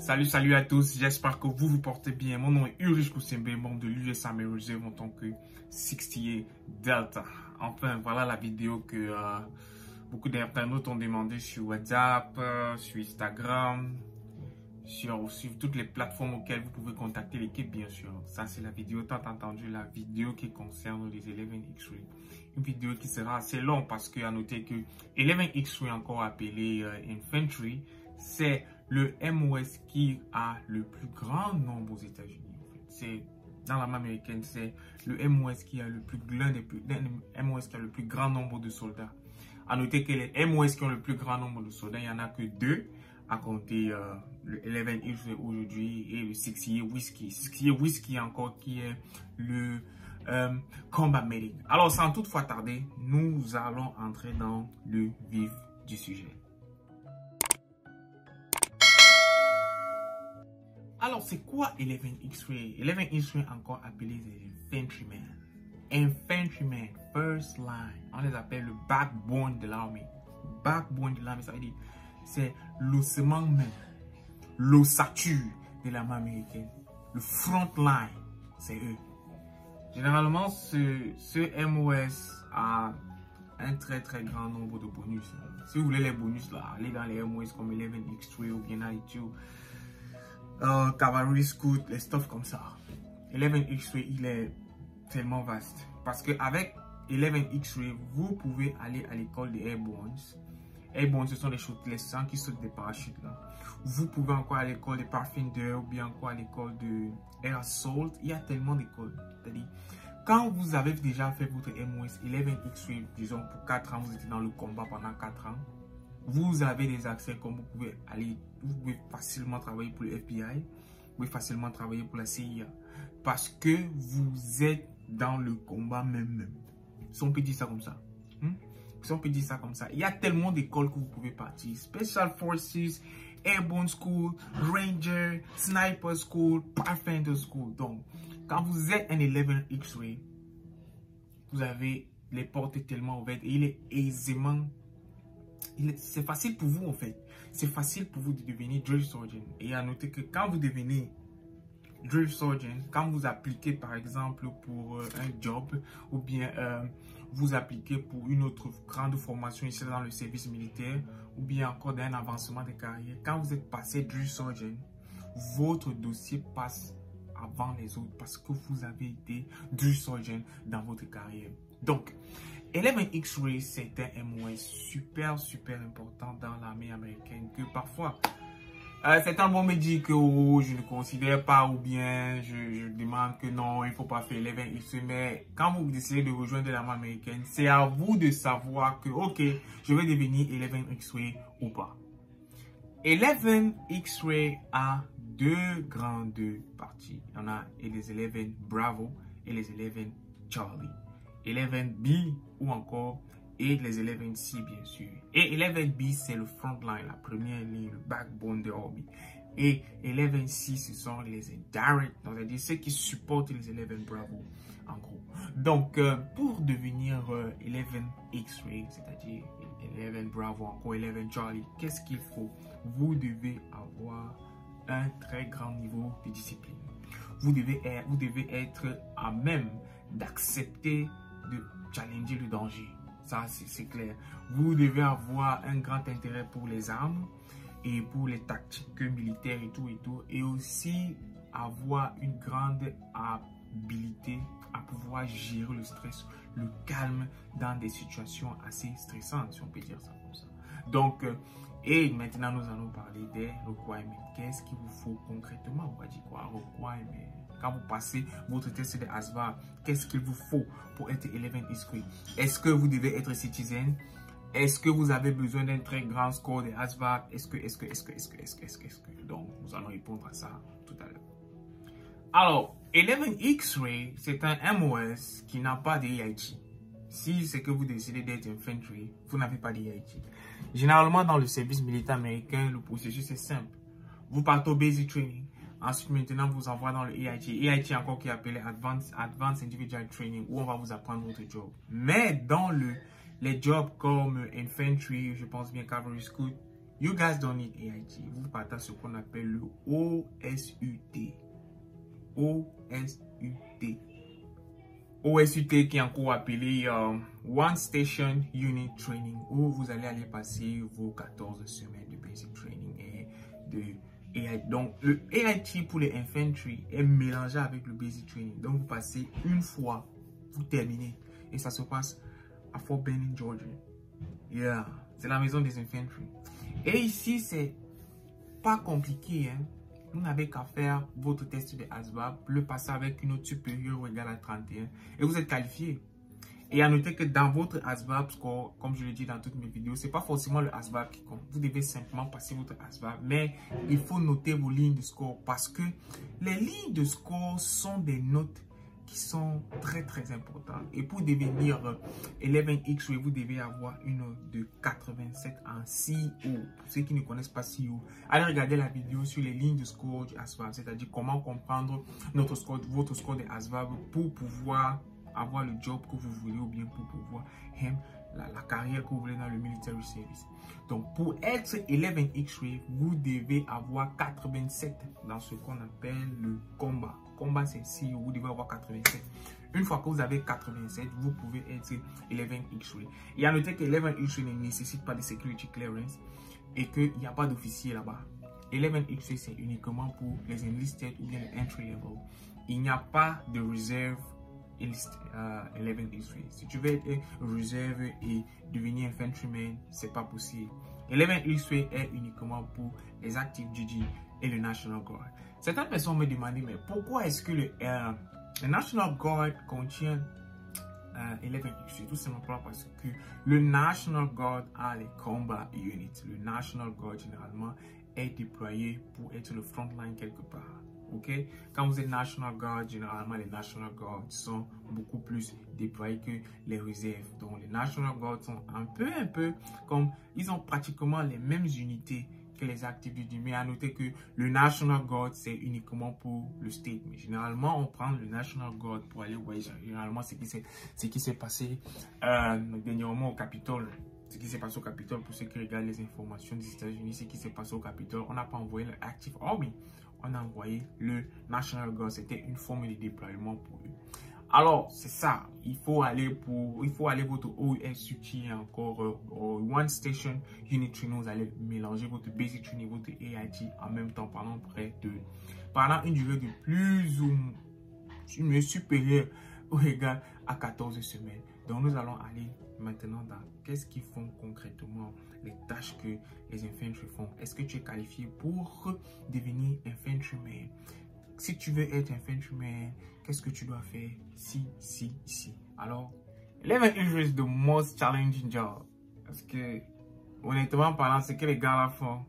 Salut à tous, j'espère que vous vous portez bien. Mon nom est Ulrich Koussembe, membre de l'US Army Reserve en tant que 68 Delta. Enfin, voilà la vidéo que beaucoup d'internautes ont demandé sur WhatsApp, sur Instagram, sur toutes les plateformes auxquelles vous pouvez contacter l'équipe, bien sûr. Ça, c'est la vidéo tant entendue, la vidéo qui concerne les 11 X-Ray. Une vidéo qui sera assez longue parce qu'il y a noté que 11 X-Ray, encore appelé Infantry, c'est le MOS qui a le plus grand nombre aux États-Unis. C'est dans l'armée américaine, c'est le MOS qui a le plus grand nombre de soldats. À noter que les MOS qui ont le plus grand nombre de soldats, il n'y en a que deux, à compter le 11 X-Ray aujourd'hui et le 68 Whiskey. 68 Whiskey encore qui est le combat medic. Alors sans toutefois tarder, nous allons entrer dans le vif du sujet. Alors, c'est quoi 11 X-Ray? 11 X-Ray, encore appelé les Infantrymen. Infantrymen, first line. On les appelle le backbone de l'armée. Backbone de l'armée, ça veut dire c'est l'ossement même, l'ossature de l'armée américaine. Le front line, c'est eux. Généralement, ce MOS a un très grand nombre de bonus. Si vous voulez les bonus, là, allez dans les MOS comme 11 X-Ray ou bien IQ. Cavalry Scout, les stuff comme ça. 11 X-Ray, il est tellement vaste. Parce qu'avec 11 X-Ray, vous pouvez aller à l'école des Airborne. Airborne, ce sont les gens qui sautent des parachutes là. Vous pouvez encore à l'école des Pathfinder ou bien encore à l'école de Air Assault. Il y a tellement d'écoles. C'est-à-dire, quand vous avez déjà fait votre MOS 11 X-Ray, disons pour 4 ans, vous étiez dans le combat pendant 4 ans. Vous avez des accès comme vous pouvez facilement travailler pour le FBI, vous pouvez facilement travailler pour la CIA parce que vous êtes dans le combat même. Si on peut dire ça comme ça. Si on peut dire ça comme ça. Il y a tellement d'écoles que vous pouvez partir. Special Forces, Airborne School, Ranger, Sniper School, Pathfinder School. Donc, quand vous êtes un 11 X-Ray, vous avez les portes tellement ouvertes et il est aisément... C'est facile pour vous en fait. C'est facile pour vous de devenir Drill Sergeant. Et à noter que quand vous devenez Drill Sergeant, quand vous appliquez par exemple pour un job ou bien vous appliquez pour une autre grande formation ici dans le service militaire ou bien encore d'un avancement de carrière, quand vous êtes passé Drill Sergeant, votre dossier passe avant les autres parce que vous avez été Drill Sergeant dans votre carrière. Donc, 11 X-Ray, c'est un MOS super important dans l'armée américaine que parfois, certains vont me dire que oh, je ne considère pas ou bien je demande que non, il ne faut pas faire 11 X-Ray. Mais quand vous décidez de rejoindre l'armée américaine, c'est à vous de savoir que ok, je vais devenir 11 X-Ray ou pas. 11 X-Ray a deux grandes parties. Il y en a les 11 Bravo et les 11 Charlie. 11B ou encore et les 11C bien sûr. Et 11B c'est le front line, la première ligne, le backbone de l'armée. Et 11C ce sont les indirect, c'est-à-dire ceux qui supportent les 11 Bravo en gros. Donc pour devenir 11 X-Ray, c'est-à-dire 11 Bravo, encore 11 Charlie, qu'est-ce qu'il faut? Vous devez avoir un très grand niveau de discipline. Vous devez être à même d'accepter de challenger le danger. Ça, c'est clair. Vous devez avoir un grand intérêt pour les armes et pour les tactiques militaires et tout. Et aussi avoir une grande habilité à pouvoir gérer le stress, le calme dans des situations assez stressantes, si on peut dire ça comme ça. Donc, et maintenant, nous allons parler des requirements. Qu'est-ce qu'il vous faut concrètement? On va dire quoi? Requirements. Quand vous passez votre test de ASVAB, qu'est-ce qu'il vous faut pour être 11 X-Ray? Est-ce que vous devez être citizen? Est-ce que vous avez besoin d'un très grand score de ASVAB? Est-ce que? Donc, nous allons répondre à ça tout à l'heure. Alors, 11 X-Ray, c'est un MOS qui n'a pas de EIT. Si c'est que vous décidez d'être infantry, vous n'avez pas de EIT. Généralement, dans le service militaire américain, le processus est simple. Vous partez au basic training. Ensuite, maintenant, vous envoie dans le EIT. EIT encore qui est appelé Advanced Individual Training, où on va vous apprendre votre job. Mais dans les jobs comme Infantry, je pense bien Cavalry Scout, You guys don't need AIT. Vous partez ce qu'on appelle le OSUT. OSUT. OSUT qui est encore appelé One Station Unit Training, où vous allez aller passer vos 14 semaines de basic training et de AIT. Donc, le AIT pour les infantry est mélangé avec le basic training. Donc, vous passez une fois, vous terminez. Et ça se passe à Fort Benning, Georgia. Yeah, c'est la maison des infantry. Et ici, c'est pas compliqué. Hein? Vous n'avez qu'à faire votre test de ASVAB, le passer avec une note supérieure ou égale à 31 et vous êtes qualifié. Et à noter que dans votre ASVAB score, comme je le dis dans toutes mes vidéos, c'est pas forcément le ASVAB qui compte. Vous devez simplement passer votre ASVAB, mais il faut noter vos lignes de score parce que les lignes de score sont des notes qui sont très importantes. Et pour devenir 11X, vous devez avoir une note de 87 en CO. Pour ceux qui ne connaissent pas CO, allez regarder la vidéo sur les lignes de score du ASVAB, c'est-à-dire comment comprendre notre score, votre score de ASVAB pour pouvoir avoir le job que vous voulez ou bien pour pouvoir la carrière que vous voulez dans le military service. Donc, pour être 11X-ray, vous devez avoir 87 dans ce qu'on appelle le combat. Combat, c'est si vous devez avoir 87. Une fois que vous avez 87, vous pouvez être 11X-ray. Et à noter que 11X-ray ne nécessite pas de security clearance et qu'il n'y a pas d'officier là-bas. 11X-ray, c'est uniquement pour les enlisted ou bien les entry level. Il n'y a pas de réserve 11X-ray. Si tu veux être réserve et devenir infantryman, c'est pas possible. 11X-ray est uniquement pour les active duty et le National Guard. Certaines personnes me demandent, mais pourquoi est-ce que le National Guard contient 11X-ray? Tout simplement parce que le National Guard a les combat units. Le National Guard généralement est déployé pour être le frontline quelque part. Okay? Quand vous êtes National Guard, généralement les National Guard sont beaucoup plus déployés que les réserves. Donc les National Guard sont un peu comme, ils ont pratiquement les mêmes unités que les active duty. Mais à noter que le National Guard c'est uniquement pour le state. Mais généralement on prend le National Guard pour aller voyager. Généralement ce qui s'est passé dernièrement au Capitole. Ce qui s'est passé au Capitole, pour ceux qui regardent les informations des États-Unis, ce qui s'est passé au Capitole, on n'a pas envoyé le Active Army. On a envoyé le National Guard, c'était une forme de déploiement pour eux. Alors, c'est ça, il faut aller votre OSUT encore, One Station Unit Training, vous allez mélanger votre Basic Training, votre AIT en même temps pendant une durée de plus ou moins supérieure ou égale à 14 semaines. Donc, nous allons aller maintenant dans qu'est-ce qu'ils font concrètement, les tâches que les infantry font. Est-ce que tu es qualifié pour devenir infantryman? Si tu veux être infantryman, qu'est-ce que tu dois faire? Si. Alors, 11X is the most challenging job. Parce que, honnêtement parlant, ce que les gars là font,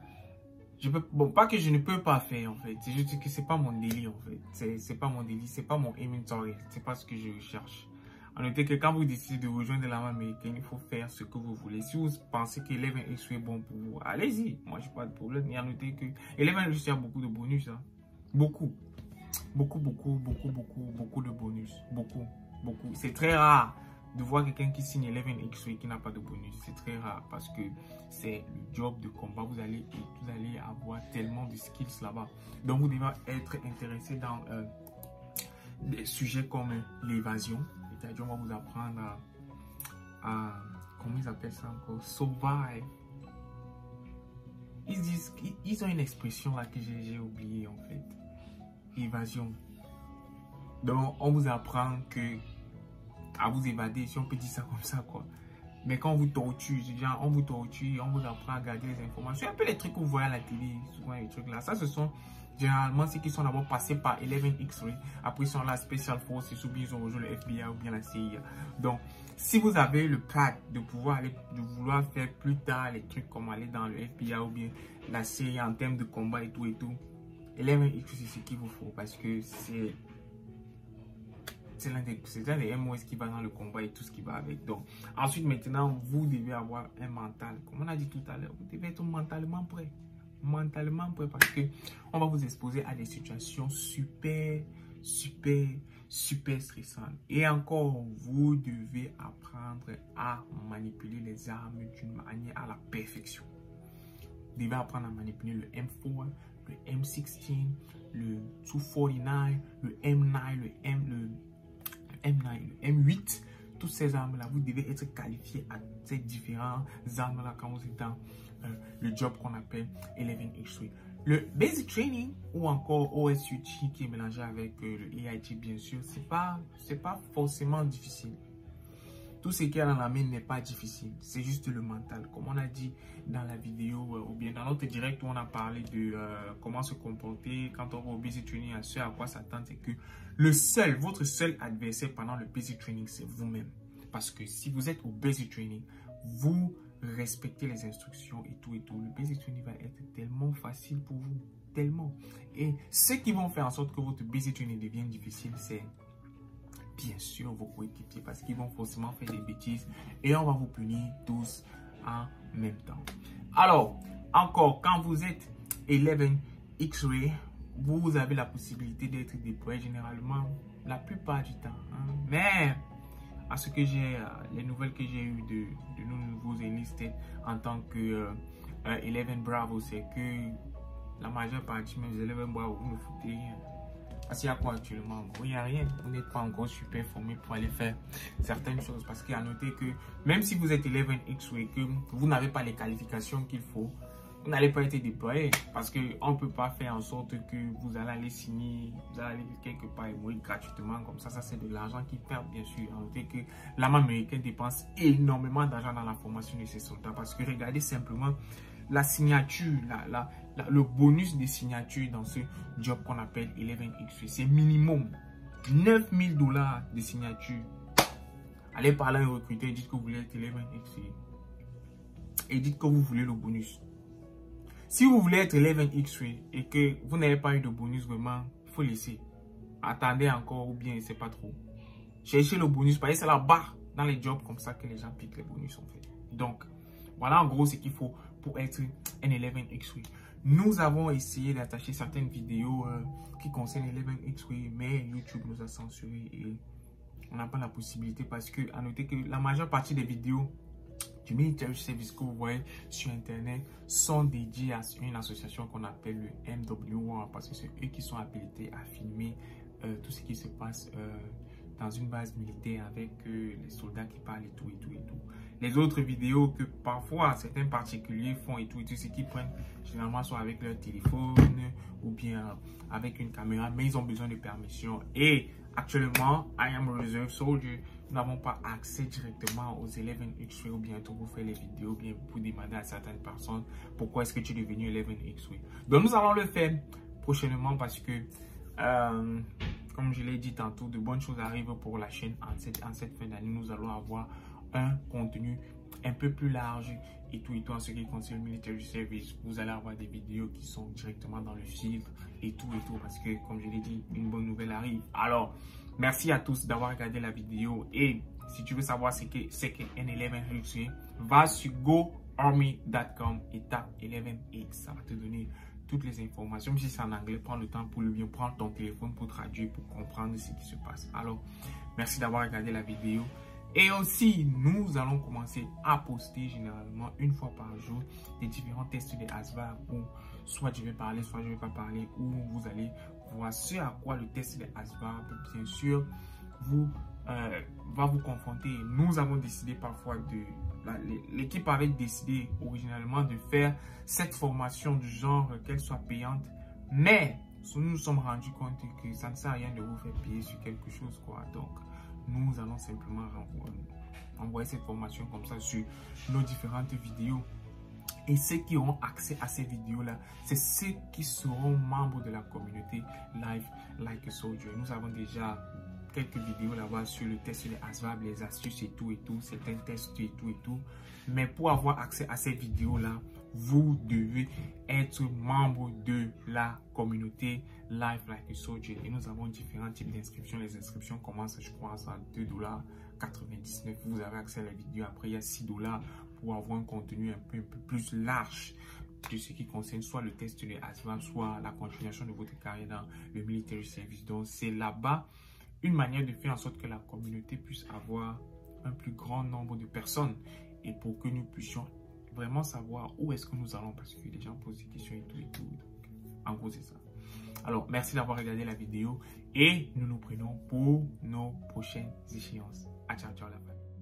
pas que je ne peux pas faire en fait. C'est juste que c'est pas mon délit en fait. C'est pas mon délit, c'est pas mon aiming target. C'est pas ce que je cherche. En noter que quand vous décidez de rejoindre l'armée américaine, il faut faire ce que vous voulez. Si vous pensez que 11X est bon pour vous, allez-y. Moi, je n'ai pas de problème. Mais à noter que 11X a beaucoup de bonus. Hein. Beaucoup de bonus. Beaucoup. C'est très rare de voir quelqu'un qui signe 11X et qui n'a pas de bonus. C'est très rare parce que c'est le job de combat. Vous allez avoir tellement de skills là-bas. Donc, vous devez être intéressé dans des sujets comme l'évasion. C'est-à-dire, on va vous apprendre à comment ils appellent ça encore? Survive. Ils ont une expression là que j'ai oublié en fait. Évasion. Donc, on vous apprend à vous évader, si on peut dire ça comme ça, quoi. Mais quand on vous torture, genre, on vous torture, on vous apprend à garder les informations. Un peu les trucs que vous voyez à la télé, souvent les trucs là. Ça, ce sont généralement ceux qui sont d'abord passés par 11X-ray. Après, ils sont la Special Force, ils ont rejoint le FBI ou bien la CIA. Donc, si vous avez le pad de vouloir faire plus tard les trucs comme aller dans le FBI ou bien la CIA en termes de combat et tout, 11X, c'est ce qu'il vous faut parce que c'est l'un des MOS qui va dans le combat et tout ce qui va avec. Donc, ensuite, maintenant, vous devez avoir un mental. Comme on a dit tout à l'heure, vous devez être mentalement prêt. Parce que on va vous exposer à des situations super stressantes. Et encore, vous devez apprendre à manipuler les armes d'une manière à la perfection. devez apprendre à manipuler le M4, le M16, le 249, le M9, le M9, le M8. Toutes ces armes-là, vous devez être qualifié à ces différentes armes-là quand vous êtes dans le job qu'on appelle 11X3. Le Basic Training ou encore OSUT qui est mélangé avec le AIT, bien sûr, c'est pas forcément difficile. Tout ce qu'il y a dans la main n'est pas difficile, c'est juste le mental. Comme on a dit dans la vidéo ou bien dans notre direct où on a parlé de comment se comporter quand on va au Basic Training, à ce à quoi s'attendre, c'est que votre seul adversaire pendant le Basic Training, c'est vous-même. Parce que si vous êtes au Basic Training, vous respectez les instructions et tout. Le Basic Training va être tellement facile pour vous, tellement. Et ce qui vont faire en sorte que votre Basic Training devienne difficile, c'est bien sûr vos coéquipiers, parce qu'ils vont forcément faire des bêtises et on va vous punir tous en même temps. Alors, encore, quand vous êtes 11 X-Ray, vous avez la possibilité d'être déployé généralement la plupart du temps. Mais, à ce que j'ai, les nouvelles que j'ai eues de nos nouveaux enlistés en tant que 11 Bravo, c'est que la majeure partie, même les 11 Bravo, vous ne foutez rien. Parce qu'il y a quoi actuellement? Il n'y a rien. Vous n'êtes pas encore super formé pour aller faire certaines choses. Parce qu'il y a noté que même si vous êtes 11 X-Ray, que vous n'avez pas les qualifications qu'il faut, vous n'allez pas être déployé. Parce qu'on ne peut pas faire en sorte que vous allez aller signer, vous allez aller quelque part et mourir gratuitement. Comme ça, c'est de l'argent qui perd, bien sûr. À noter que l'armée américaine dépense énormément d'argent dans la formation de ses soldats. Parce que regardez simplement la signature, le bonus de signature dans ce job qu'on appelle 11X3, c'est minimum 9000 $ de signature. Allez parler à un recruteur et dites que vous voulez être 11X3 et dites que vous voulez le bonus. Si vous voulez être 11X3 et que vous n'avez pas eu de bonus, vraiment, il faut laisser. Attendez encore ou bien c'est pas trop. Cherchez le bonus parce que c'est là-bas dans les jobs comme ça que les gens piquent les bonus en fait. Donc, voilà en gros ce qu'il faut pour être un 11X3. Nous avons essayé d'attacher certaines vidéos qui concernent 11X3, mais YouTube nous a censuré et on n'a pas la possibilité parce que, à noter que la majeure partie des vidéos du Military Service que vous voyez sur Internet sont dédiées à une association qu'on appelle le MW1 parce que c'est eux qui sont habilités à filmer tout ce qui se passe dans une base militaire avec les soldats qui parlent et tout. Les autres vidéos que parfois certains particuliers font et tout, c'est qu'ils prennent généralement soit avec leur téléphone ou bien avec une caméra, mais ils ont besoin de permission. Et actuellement, I am a reserve soldier, nous n'avons pas accès directement aux 11X-Ray ou bientôt vous faire les vidéos, ou bien pour demander à certaines personnes pourquoi est-ce que tu es devenu 11X-Ray. Donc nous allons le faire prochainement parce que comme je l'ai dit tantôt, de bonnes choses arrivent pour la chaîne en cette fin d'année. Nous allons avoir un contenu un peu plus large et tout en ce qui concerne le Military Service. Vous allez avoir des vidéos qui sont directement dans le filtre et tout parce que, comme je l'ai dit, une bonne nouvelle arrive. Alors, merci à tous d'avoir regardé la vidéo et si tu veux savoir ce qu'est N11X, va sur goarmy.com et tape 11X. Ça va te donner toutes les informations, même si c'est en anglais, prends le temps pour le bien, prendre ton téléphone pour traduire, pour comprendre ce qui se passe. Alors, merci d'avoir regardé la vidéo. Et aussi, nous allons commencer à poster généralement une fois par jour des différents tests de ASVAB où soit je vais parler, soit je ne vais pas parler, où vous allez voir ce à quoi le test de ASVAB, bien sûr, va vous confronter. Nous avons décidé parfois l'équipe avait décidé originalement de faire cette formation du genre qu'elle soit payante, mais nous nous sommes rendus compte que ça ne sert à rien de vous faire payer sur quelque chose, quoi. Donc, nous allons simplement envoyer cette formation comme ça sur nos différentes vidéos. Et ceux qui auront accès à ces vidéos-là, c'est ceux qui seront membres de la communauté Live Like a Soldier. Nous avons déjà quelques vidéos là-bas sur le test des ASVAB, les astuces et tout, certains tests et tout. Mais pour avoir accès à ces vidéos-là, vous devez être membre de la communauté Live Like a Soldier. Et nous avons différents types d'inscriptions. Les inscriptions commencent, je crois, à $2,99. Vous avez accès à la vidéo. Après, il y a $6 pour avoir un contenu un peu plus large de ce qui concerne soit le test de ASVAB, soit la continuation de votre carrière dans le Military Service. Donc, c'est là-bas une manière de faire en sorte que la communauté puisse avoir un plus grand nombre de personnes et pour que nous puissions vraiment savoir où est-ce que nous allons parce que les gens posent des questions et tout et tout. En gros, c'est ça. Alors, merci d'avoir regardé la vidéo et nous nous prenons pour nos prochaines échéances. À ciao, ciao la famille.